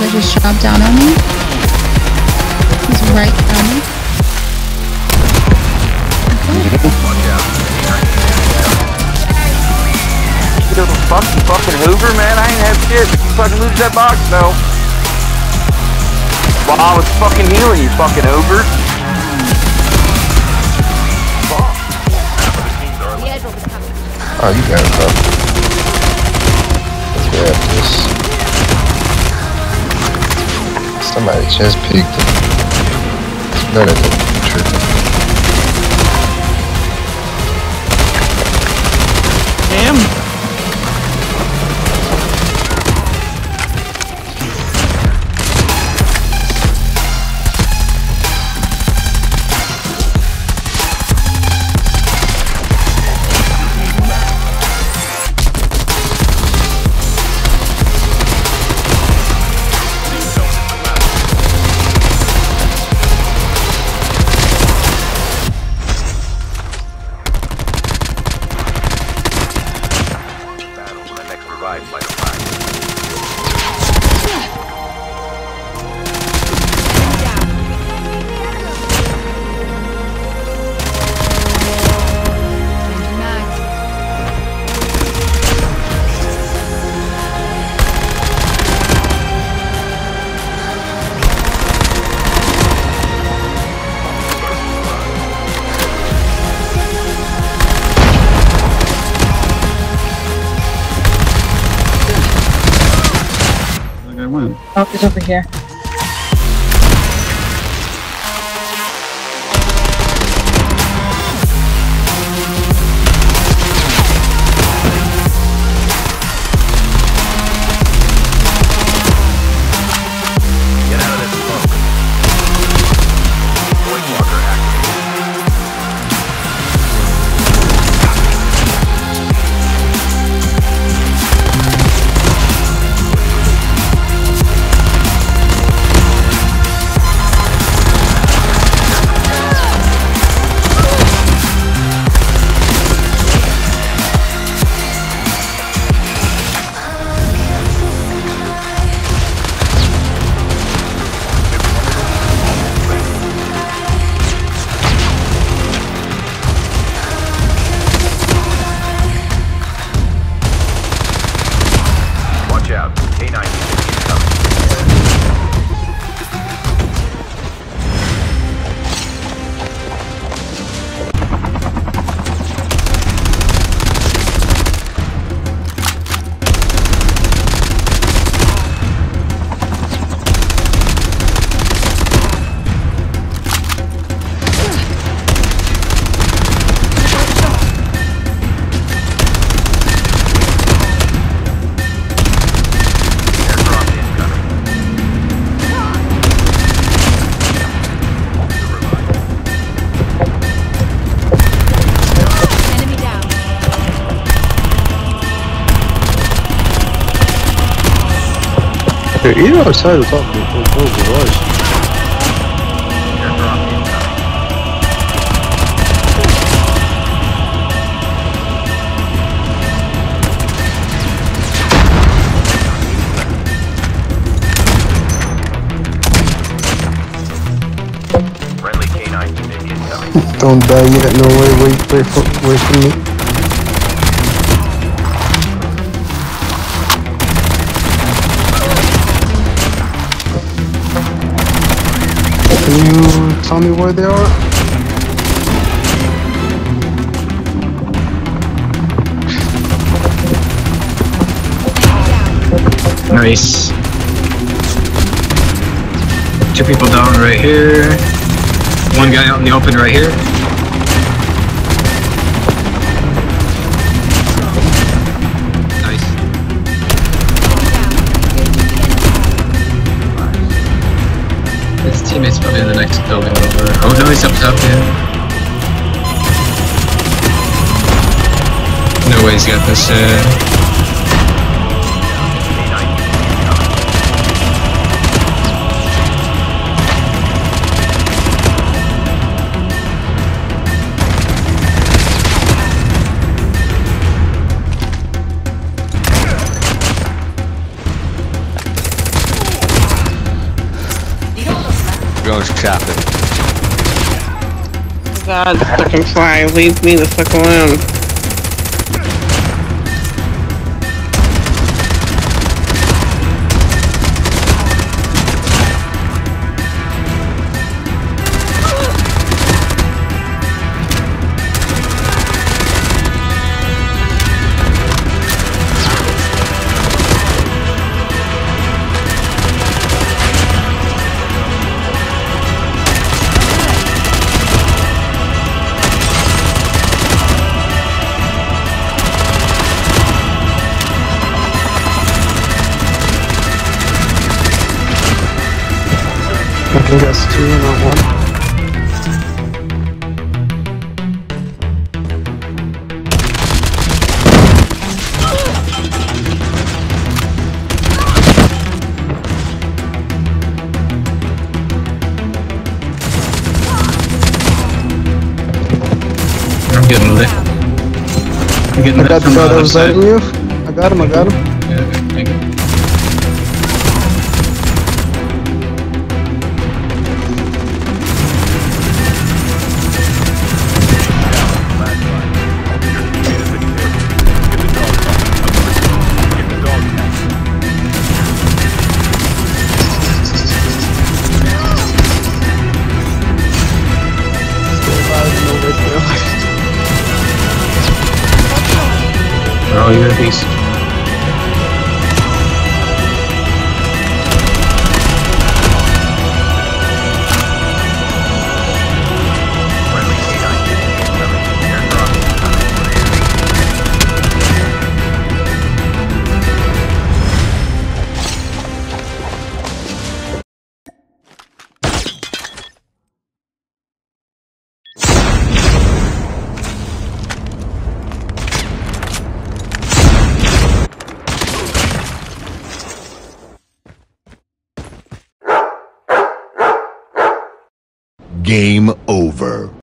just dropped down on me. He's right on me. You fucking Hoover, man. I ain't have shit. You fucking lose that box, though. While I was fucking healing you, fucking Hoover. Oh, you got it, bro. Let's grab this. Somebody just peeked it. None of them tripping. Damn. Oh, he's over here. Either outside or top of the garage. Friendly K9 unit incoming. Don't die yet, no way, wait for me. Can you tell me where they are? Nice. 2 people down right here. 1 guy out in the open right here. Nice. His teammate's probably in the next building over. Oh no, he's up top, yeah. No way he's got this, going shopping. God, fucking fly, leave me the fuck alone. I think that's 2, not 1. I'm getting lit. I'm getting I lit got the from guy that other was side. letting you. I got him, I got him. Yeah, okay, thank you. Oh, you're a beast. Game over.